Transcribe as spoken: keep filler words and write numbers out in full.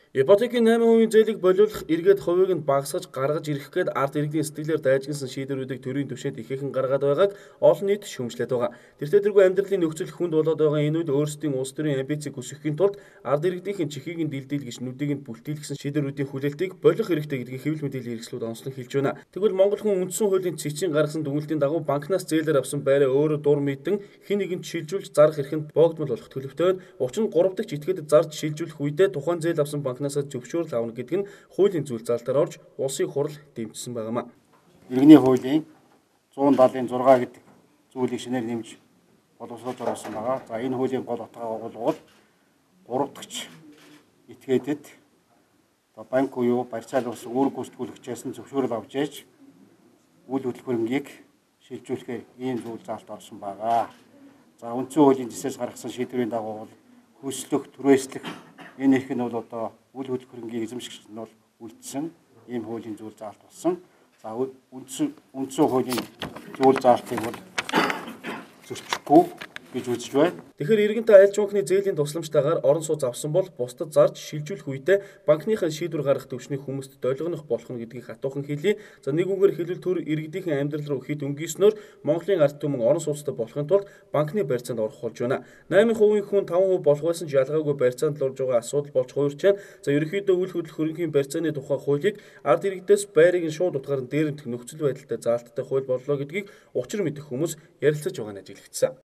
Ипотекийн eight percent зээлийг болиулах эргээд хувийг нь багасгаж гаргаж ирэх гээд ард иргэдийн сэтгэлээр дайжигнсан шийдвэрүүдийг төрийн түвшинд ихээхэн гаргаад байгааг олон нийт шүүмжлээд байгаа. Тэртээ тэргүй амьдралын нөхцөл хүнд болоод байгаа энэ үед өөрсдийн улс төрийн амбицийг өсгөхийн тулд ард иргэдийн чихийг нь дилдил гэж нүдийг нь бүлтийлгсэн шийдвэрүүдийн хүлээлтийг болох хэрэгтэй гэдгийг хэвлэл мэдээллийн хэрэгслүүд онцлон хэлж байна. Тэгвэл Монгол хүн үндсэн хуулийн цэцгийн гаргасан дүгнэлтийн дагуу банкнаас зээлээр авсан байраа өөрөө дур мэдэн хэн нэгэнд шилжүүлж зарах эрхэнд боогдмол болох төлөвтэй. Учир нь гурав дахь этгээдэд зарж шилжүүлэх үедээ тухайн зээл авсан банкнаас зөвшөөрөл авна гэдэг нь хуулийн зүйл залтаар орж улсын хурал дэмжсэн байгаамаа. Иргэний хуулийн one seventy-six гэдэг зүйлийг шинээр нэмж боловсруулж орсон байгаа. За энэ хуулийн гол утга байгууллагууд гурав дахь этгээдэд одоо банк буюу барьцаалал ус үүрэг гүйцэтгүүлэгчээс нь зөвшөөрөл авч яаж үйл хөдөлгөөнгийг шилжүүлэхээр ийм зүйл заалт орсон байгаа. За үндсэн хуулийн зэсээс гаргасан шийдвэрийн дагуу бол хөслөх, түрээслэх энэ их нь бол одоо үйл хөдөлгөөнгийн эзэмшигчд нь бол үлдсэн ийм хуулийн зүйл заалт болсон. За үндсэн үндсэн хуулийн зүйл заалтыг бол зөрчихгүй гэж үзэж байна. Тэгэхээр иргэнтэй аль ч банкны зээлийн тусламжтайгаар орон сууц авсан бол бусдад зарж шилжүүлэх үедээ банкныхаа шийдвэр гаргах төвшнийг хүмүүст долгионох болох нь гэдгийг хатуухан хэлье. За нэг үгээр хэлбэл төр иргэдийн амьдрал руу хэд өнгийснөөр Монголын ард түмэн орон сууцтай болохын тулд банкны барьцаанд орох болж байна. eight percent хүн five percent болох байсан ч ялгаагүй барьцаанд л орж байгаа асуудал болж хуурчаана. За ерөнхийдөө үйл хөдлөх барьцааны тухай хуулийг ард иргэдээс байрыг нь шууд утгаар нь дээрэмдэх нөхцөл байдалтай заалттай хууль боллоо гэдгийг учир мэдэх хүмүүс ярилцаж байгаа нь ажиглагдсан.